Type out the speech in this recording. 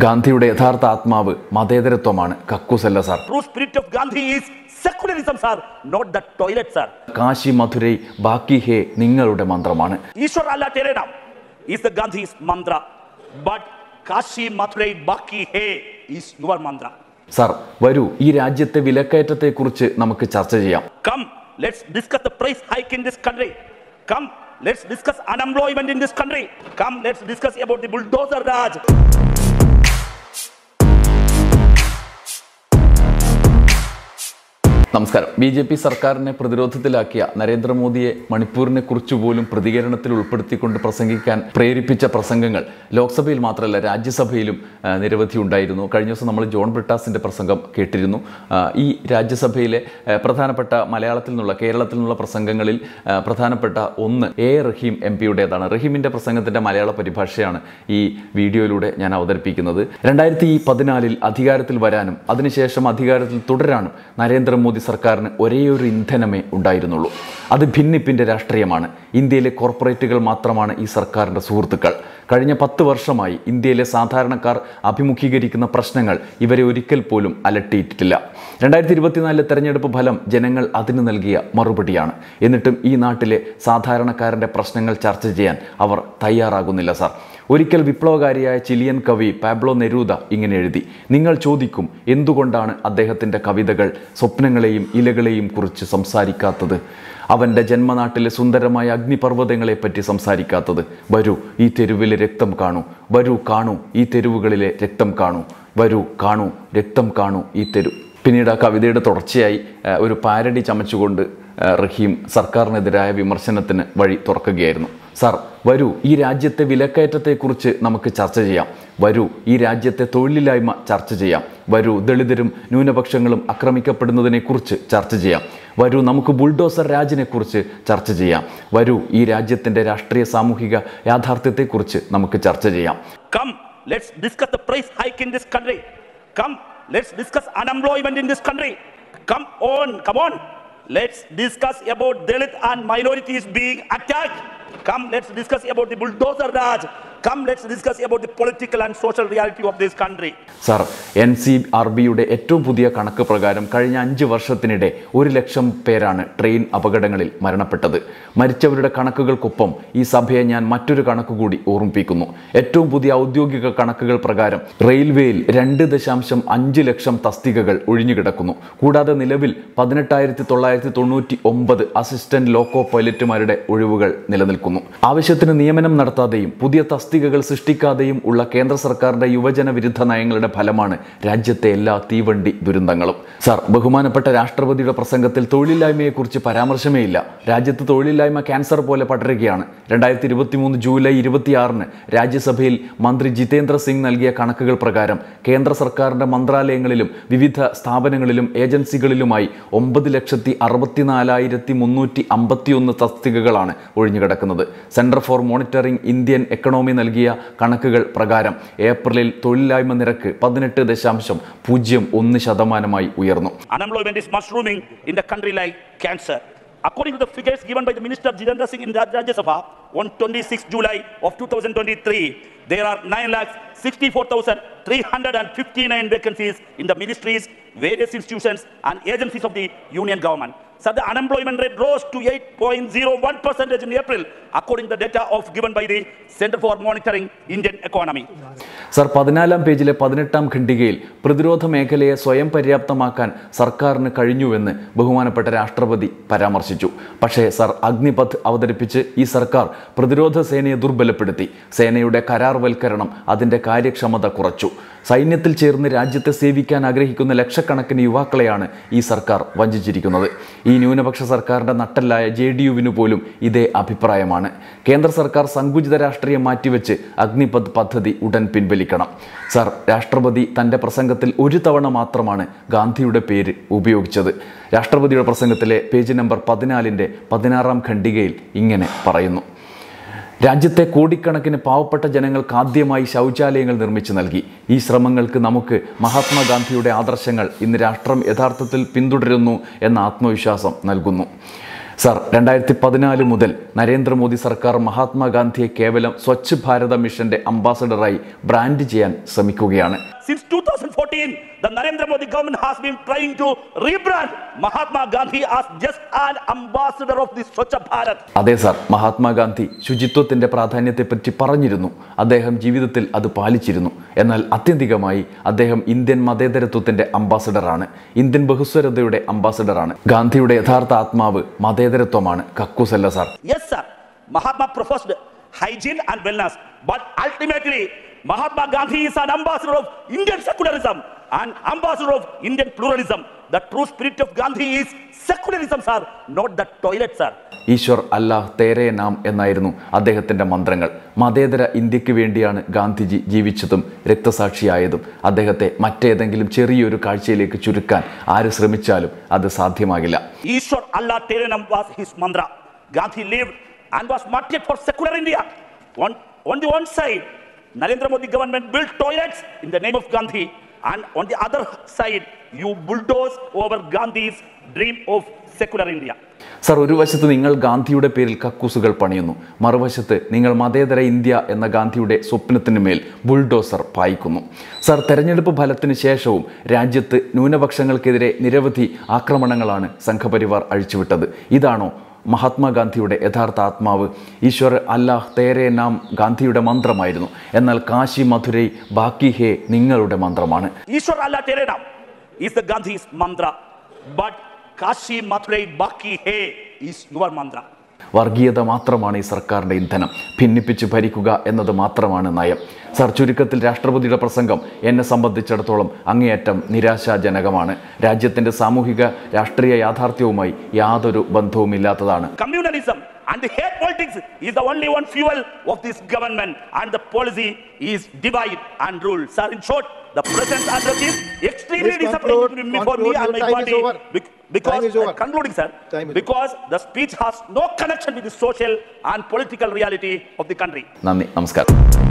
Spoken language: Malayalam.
ഗാന്ധിയുടെ യഥാർത്ഥ ആത്മാവ് മതേതരത്വമാണ്, കക്കൂസല്ല sir. True spirit of Gandhi is secularism, sir, not the toilet, sir. Kashi Mathura ബാക്കി ഹേ നിങ്ങളുടെ മന്ത്രമാണ്. Ishwar Allah Tere Naam is the Gandhi's mantra, but Kashi Mathurei Baki Hai is your mantra. Sir, വരൂ ഈ രാജ്യത്തെ വിലക്കയറ്റത്തെക്കുറിച്ച് നമുക്ക് ചർച്ച ചെയ്യാം. Come, let's discuss the price hike in this country. Come, let's discuss unemployment in this country. Come, let's discuss about the bulldozer Raj. നമസ്കാരം. BJP സർക്കാരിനെ പ്രതിരോധത്തിലാക്കിയ നരേന്ദ്രമോദിയെ മണിപ്പൂരിനെ കുറിച്ച് പോലും പ്രതികരണത്തിൽ ഉൾപ്പെടുത്തിക്കൊണ്ട് പ്രസംഗിക്കാൻ പ്രേരിപ്പിച്ച പ്രസംഗങ്ങൾ ലോക്സഭയിൽ മാത്രമല്ല രാജ്യസഭയിലും നിരവധി ഉണ്ടായിരുന്നു. കഴിഞ്ഞ ദിവസം നമ്മൾ ജോൺ ബ്രിട്ടാസിൻ്റെ പ്രസംഗം കേട്ടിരുന്നു. ഈ രാജ്യസഭയിലെ പ്രധാനപ്പെട്ട മലയാളത്തിൽ നിന്നുള്ള കേരളത്തിൽ നിന്നുള്ള പ്രസംഗങ്ങളിൽ പ്രധാനപ്പെട്ട ഒന്ന് റഹീം MP-യുടേതാണ്. റഹീമിൻ്റെ പ്രസംഗത്തിൻ്റെ മലയാള പരിഭാഷയാണ് ഈ വീഡിയോയിലൂടെ ഞാൻ അവതരിപ്പിക്കുന്നത്. 2014 അധികാരത്തിൽ വരാനും അതിനുശേഷം അധികാരത്തിൽ തുടരാനും നരേന്ദ്രമോദി സർക്കാരിന് ഒരേയൊരു ഇന്ധനമേ ഉണ്ടായിരുന്നുള്ളൂ. അത് ഭിന്നിപ്പിൻ്റെ രാഷ്ട്രീയമാണ്. ഇന്ത്യയിലെ കോർപ്പറേറ്റുകൾ മാത്രമാണ് ഈ സർക്കാരിൻ്റെ സുഹൃത്തുക്കൾ. കഴിഞ്ഞ 10 വർഷമായി ഇന്ത്യയിലെ സാധാരണക്കാർ അഭിമുഖീകരിക്കുന്ന പ്രശ്നങ്ങൾ ഇവരെ ഒരിക്കൽ പോലും അലട്ടിയിട്ടില്ല. 2024 തെരഞ്ഞെടുപ്പ് ഫലം ജനങ്ങൾ അതിന് നൽകിയ മറുപടിയാണ്. എന്നിട്ടും ഈ നാട്ടിലെ സാധാരണക്കാരൻ്റെ പ്രശ്നങ്ങൾ ചർച്ച ചെയ്യാൻ അവർ തയ്യാറാകുന്നില്ല സാർ. ഒരിക്കൽ വിപ്ലവകാരിയായ ചിലിയൻ കവി പാബ്ലോ നെരൂദ ഇങ്ങനെ എഴുതി: നിങ്ങൾ ചോദിക്കും എന്തുകൊണ്ടാണ് അദ്ദേഹത്തിൻ്റെ കവിതകൾ സ്വപ്നങ്ങളെയും ഇലകളെയും കുറിച്ച് സംസാരിക്കാത്തത്, അവൻ്റെ ജന്മനാട്ടിലെ സുന്ദരമായ അഗ്നിപർവ്വതങ്ങളെപ്പറ്റി സംസാരിക്കാത്തത്. വരൂ ഈ തെരുവിലെ രക്തം കാണൂ, വരൂ കാണൂ ഈ തെരുവുകളിലെ രക്തം കാണൂ, വരൂ കാണൂ രക്തം കാണൂ ഈ തെരു. പിന്നീട് ആ കവിതയുടെ തുടർച്ചയായി ഒരു പാരഡി ചമച്ചുകൊണ്ട് റഹീം സർക്കാരിനെതിരായ വിമർശനത്തിന് വഴി തുറക്കുകയായിരുന്നു. സാർ, വരൂ ഈ രാജ്യത്തെ വിലക്കയറ്റത്തെക്കുറിച്ച് നമുക്ക് ചർച്ച ചെയ്യാം. വരൂ ഈ രാജ്യത്തെ തൊഴിലില്ലായ്മ ചർച്ച ചെയ്യാം. വരൂ ദളിതരും ന്യൂനപക്ഷങ്ങളും ആക്രമിക്കപ്പെടുന്നതിനെക്കുറിച്ച് ചർച്ച ചെയ്യാം. വരൂ നമുക്ക് ബുൾഡോസർ രാജിനെക്കുറിച്ച് ചർച്ച ചെയ്യാം. വരൂ ഈ രാജ്യത്തിൻ്റെ രാഷ്ട്രീയ സാമൂഹിക യാഥാർത്ഥ്യത്തെക്കുറിച്ച് നമുക്ക് ചർച്ച ചെയ്യാം. Come, let's discuss the price hike in this country. Come, let's discuss unemployment in this country. Come on. Let's discuss about Dalit and minorities being attacked. Come, let's discuss about the bulldozer Raj. Come, let's discuss about the political and social reality of this country. Sir, NCRB-യുടെ ഏറ്റവും പുതിയ കണക്ക് പ്രകാരം കഴിഞ്ഞ 5 വർഷത്തിനിടെ 1 ലക്ഷം പേരാണ് ട്രെയിൻ അപകടങ്ങളിൽ മരണപ്പെട്ടത്. മരിച്ചവരുടെ കണക്കുകൾക്കൊപ്പം ഈ സഭയെ ഞാൻ മറ്റൊരു കണക്ക് കൂടി ഓർമ്മിപ്പിക്കുന്നു. ഏറ്റവും പുതിയ ഔദ്യോഗിക കണക്കുകൾ പ്രകാരം റെയിൽവേയിൽ 2.5 ലക്ഷം തസ്തികകൾ ഒഴിഞ്ഞുകിടക്കുന്നു. കൂടാതെ നിലവിൽ 18,999 അസിസ്റ്റന്റ് ലോക്കോ പൈലറ്റുമാരുടെ ഒഴിവുകൾ നിലനിൽക്കുന്നു. ആവശ്യത്തിന് നിയമനം നടത്താതെയും പുതിയ തസ്തികകൾ സൃഷ്ടിക്കാതെയും ഉള്ള കേന്ദ്ര സർക്കാരിന്റെ യുവജന വിരുദ്ധ നയങ്ങളുടെ ഫലമാണ് രാജ്യത്തെ എല്ലാ തീവണ്ടി ദുരന്തങ്ങളും. സാർ, ബഹുമാനപ്പെട്ട രാഷ്ട്രപതിയുടെ പ്രസംഗത്തിൽ തൊഴിലില്ലായ്മയെക്കുറിച്ച് പരാമർശമേ ഇല്ല. രാജ്യത്ത് തൊഴിലില്ലായ്മ ക്യാൻസർ പോലെ പടരുകയാണ്. 2023 ജൂലൈ 26 രാജ്യസഭയിൽ മന്ത്രി ജിതേന്ദ്ര സിംഗ് നൽകിയ കണക്കുകൾ പ്രകാരം കേന്ദ്ര സർക്കാരിന്റെ മന്ത്രാലയങ്ങളിലും വിവിധ സ്ഥാപനങ്ങളിലും ഏജൻസികളിലുമായി 9,64,351 തസ്തികകളാണ് ഒഴിഞ്ഞുകിടക്കുന്നത്. Centre for monitoring Indian economy നൽകിയ കണക്കുകൾ പ്രകാരം ഏപ്രിലിൽ തൊഴിലില്ലായ്മ നിരക്ക് 18.01% ഉയർന്നു. Unemployment is mushrooming in the country like cancer. According to the figures given by the Minister Jitendra Singh in Rajya Sabha on 26 July of 2023, there are 9,64,359 vacancies in the ministries, various institutions and agencies of the union government. So the unemployment rate rose to 8.01% in April, according to the data given by the Center for Monitoring Indian Economy. Sir, 14-ാം പേജിലെ 18-ാം ഖണ്ഡികയിൽ പ്രതിരോധ മേഖലയെ സ്വയം പര്യാപ്തമാക്കാൻ സർക്കാരിന് കഴിഞ്ഞുവെന്ന് ബഹുമാനപ്പെട്ട രാഷ്ട്രപതി പരാമർശിച്ചു. പക്ഷേ സർ, അഗ്നിപഥ് അവതരിപ്പിച്ച് ഈ സർക്കാർ പ്രതിരോധ സേനയെ ദുർബലപ്പെടുത്തി. സേനയുടെ കരാർവൽക്കരണം അതിൻ്റെ കാര്യക്ഷമത കുറച്ചു. സൈന്യത്തിൽ ചേർന്ന് രാജ്യത്തെ സേവിക്കാൻ ആഗ്രഹിക്കുന്ന ലക്ഷക്കണക്കിന് യുവാക്കളെയാണ് ഈ സർക്കാർ വഞ്ചിച്ചിരിക്കുന്നത്. ഈ ന്യൂനപക്ഷ സർക്കാരിൻ്റെ നട്ടല്ലായ JDU-വിനു പോലും ഇതേ അഭിപ്രായമാണ്. കേന്ദ്ര സർക്കാർ സങ്കുചിത രാഷ്ട്രീയം മാറ്റിവെച്ച് അഗ്നിപഥ് പദ്ധതി ഉടൻ പിൻവലിക്കണം. സർ, രാഷ്ട്രപതി തൻ്റെ പ്രസംഗത്തിൽ ഒരു തവണ മാത്രമാണ് ഗാന്ധിയുടെ പേര് ഉപയോഗിച്ചത്. രാഷ്ട്രപതിയുടെ പ്രസംഗത്തിലെ പേജ് നമ്പർ 14-ന്റെ 16-ാം ഖണ്ഡികയിൽ ഇങ്ങനെ പറയുന്നു: രാജ്യത്തെ കോടിക്കണക്കിന് പാവപ്പെട്ട ജനങ്ങൾക്ക് ആദ്യമായി ശൗചാലയങ്ങൾ നിർമ്മിച്ചു നൽകി. ഈ ശ്രമങ്ങൾക്ക് നമുക്ക് മഹാത്മാഗാന്ധിയുടെ ആദർശങ്ങൾ ഇന്ന് രാഷ്ട്രം യഥാർത്ഥത്തിൽ പിന്തുടരുന്നു എന്ന ആത്മവിശ്വാസം നൽകുന്നു. സർ 2014 മുതൽ നരേന്ദ്രമോദി സർക്കാർ മഹാത്മാഗാന്ധിയെ കേവലം സ്വച്ഛ് ഭാരത മിഷന്റെ അംബാസഡറായി ബ്രാൻഡ് ചെയ്യാൻ ശ്രമിക്കുകയാണ്. Since 2014, the Narendra Modi government has been trying to rebrand Mahatma Gandhi as just an ambassador of the Swachh Bharat. അതെ സർ, മഹാത്മാഗാന്ധി ശുചിത്വത്തിന്റെ പ്രാധാന്യത്തെപ്പറ്റി പറഞ്ഞിരുന്നു. അദ്ദേഹം ജീവിതത്തിൽ അത് പാലിച്ചിരുന്നു. എന്നാൽ ആത്യന്തികമായി അദ്ദേഹം ഇന്ത്യൻ മതേതരത്വത്തിന്റെ അംബാസഡറാണ്, ഇന്ത്യൻ ബഹുസ്വരതയുടെ അംബാസഡറാണ്. ഗാന്ധിയുടെ യഥാർത്ഥ ആത്മാവ് മതേതരത്വമാണ്, കക്കൂസല്ല sir. Yes, sir. Mahatma professed hygiene and wellness, but ultimately Mahatma Gandhi is an ambassador of Indian secularism and ambassador of Indian pluralism. The true spirit of Gandhi is secularism, sir, not the toilet, sir. Ishwar Allah തേരേ നാം എന്നായിരുന്നു അദ്ദേഹത്തിന്റെ മന്ത്രങ്ങൾ. മതേതര ഇന്ത്യക്ക് വേണ്ടിയാണ് ഗാന്ധിജി ജീവിച്ചതും രക്തസാക്ഷിയായതും. അദ്ദേഹത്തെ മറ്റേതെങ്കിലും ചെറിയൊരു കാഴ്ചയിലേക്ക് ചുരുക്കാൻ ആര് ശ്രമിച്ചാലും അത് സാധ്യമാകില്ല. Ishwar Allah Tere Naam was his mantra. Gandhi lived and was martyred for secular India. On the one side, Narendra Modi government built toilets in the name of Gandhi, and on the other side, you bulldoze over Gandhi's dream of secular India. Sir, ഒരു വശത്ത് നിങ്ങൾ ഗാന്ധിയുടെ പേരിൽ കക്കൂസുകൾ പണിയുന്നു, മറുവശത്ത് നിങ്ങൾ മതേതര ഇന്ത്യ എന്ന ഗാന്ധിയുടെ സ്വപ്നത്തിന് മേൽ ബുൾഡോസർ പായിക്കുന്നു. സർ, തെരഞ്ഞെടുപ്പ് ഫലത്തിന് ശേഷവും രാജ്യത്ത് ന്യൂനപക്ഷങ്ങൾക്കെതിരെ നിരവധി ആക്രമണങ്ങളാണ് സംഘപരിവാർ അഴിച്ചുവിട്ടത്. ഇതാണോ മഹാത്മാഗാന്ധിയുടെ യഥാർത്ഥ ആത്മാവ്? ഈശ്വർ അല്ലാഹ് തേരേ നാം ഗാന്ധിയുടെ മന്ത്രമായിരുന്നു. എന്നാൽ കാശി മധുരൈ ബാക്കി ഹേ നിങ്ങളുടെ മന്ത്രമാണ്. Ishwar Allah Tere Naam is the Gandhi's mantra, but Kashi Mathurei Baki Hai is your mantra. വർഗീയത മാത്രമാണ് ഈ സർക്കാരിൻ്റെ ഇന്ധനം. ഭിന്നിപ്പിച്ച് ഭരിക്കുക എന്നത് മാത്രമാണ് നയം. സർ, ചുരുക്കത്തിൽ രാഷ്ട്രപതിയുടെ പ്രസംഗം എന്നെ സംബന്ധിച്ചിടത്തോളം അങ്ങേയറ്റം നിരാശാജനകമാണ്. രാജ്യത്തിൻ്റെ സാമൂഹിക രാഷ്ട്രീയ യാഥാർത്ഥ്യവുമായി യാതൊരു ബന്ധവുമില്ലാത്തതാണ്. Communalism and the hate politics is the only one fuel of this government, and the policy is divide and rule. Sir, in short, the present address is extremely disappointing for me and my party because concluding, sir, because the speech has no connection with the social and political reality of the country. നന്ദി, നമസ്കാരം.